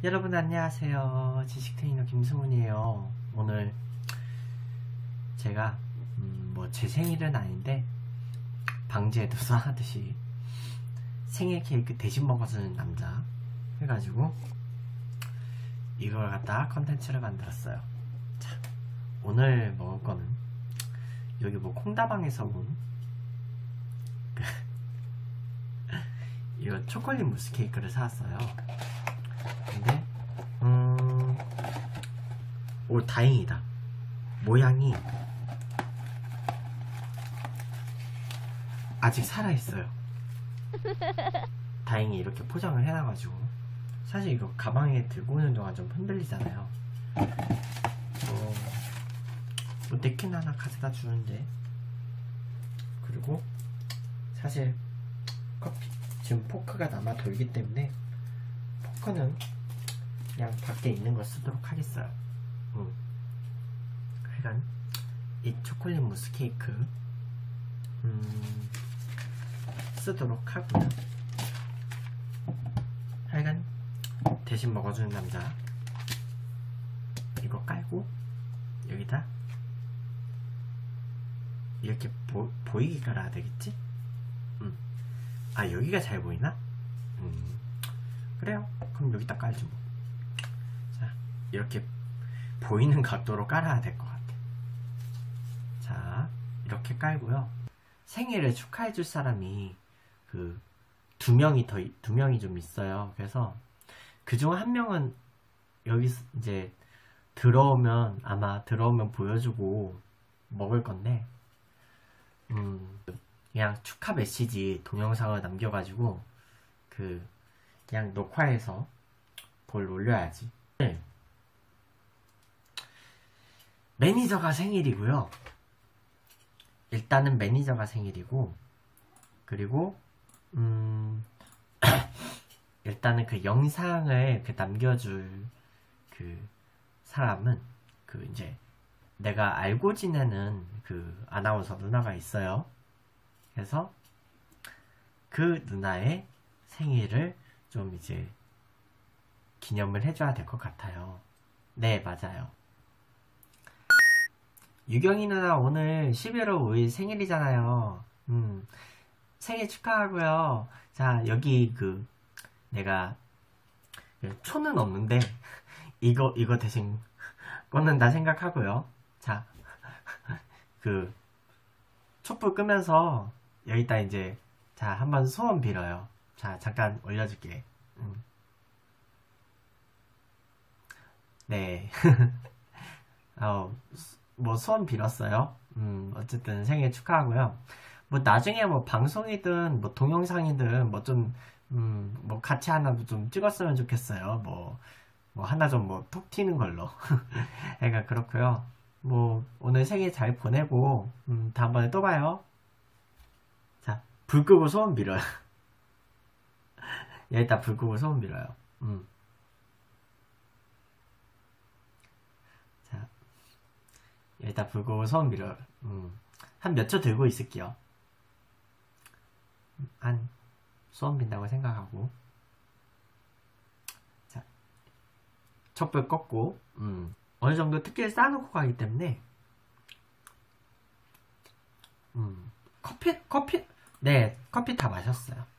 여러분 안녕하세요. 지식트레이너 김승훈이에요. 오늘 제가 제 생일은 아닌데 방지에도서 하듯이 생일 케이크 대신 먹어주는 남자 해가지고 이걸 갖다가 컨텐츠를 만들었어요. 자, 오늘 먹을 거는 여기 콩다방에서 온 이거 초콜릿 무스 케이크를 사왔어요. 근데 오, 다행이다. 모양이 아직 살아있어요. 다행히 이렇게 포장을 해놔가지고. 사실 이거 가방에 들고 오는 동안 좀 흔들리잖아요. 냅킨 하나 가져다 주는데, 그리고 사실 커피 지금 포크가 남아 돌기 때문에 포크는 그냥 밖에 있는 거 쓰도록 하겠어요. 하여간 이 초콜릿 무스 케이크 쓰도록 하고요. 하여간 대신 먹어주는 남자 이거 깔고 여기다 이렇게 보이게 깔아야 되겠지? 아, 여기가 잘 보이나? 그래요. 그럼 여기다 깔지 뭐. 자, 이렇게 보이는 각도로 깔아야 될 것 같아. 자, 이렇게 깔고요. 생일을 축하해줄 사람이 두 명이 좀 있어요. 그래서 그중 한 명은 여기 이제 아마 들어오면 보여주고 먹을 건데, 그냥 축하 메시지 동영상을 남겨가지고 그냥 녹화해서 그걸 올려야지. 네. 매니저가 생일이고요. 일단은 매니저가 생일이고, 그리고 일단은 그 영상을 남겨줄 사람은 이제 내가 알고 지내는 아나운서 누나가 있어요. 그래서 그 누나의 생일을 좀 이제 기념을 해줘야 될 것 같아요. 네, 맞아요. 유경이 누나 오늘 11월 5일 생일이잖아요. 생일 축하하고요. 자, 여기 내가 초는 없는데 이거 대신 꽂는다 생각하고요. 자, 촛불 끄면서 여기다 이제 한번 소원 빌어요. 자, 잠깐 올려줄게. 네. 소원 빌었어요. 어쨌든 생일 축하하고요. 나중에 방송이든 동영상이든 좀 같이 하나 좀 찍었으면 좋겠어요. 하나 좀 톡 튀는 걸로. 그러니까 그렇고요. 오늘 생일 잘 보내고 다음번에 또 봐요. 자, 불 끄고 소원 빌어요. 여기다 불 끄고 소원 빌어요. 자, 여기다 불 끄고 소원 빌어요. 한 몇 초 들고 있을게요. 한 소원 빈다고 생각하고. 자, 촛불 껐고, 어느 정도 특기를 쌓아놓고 가기 때문에, 네, 커피 다 마셨어요.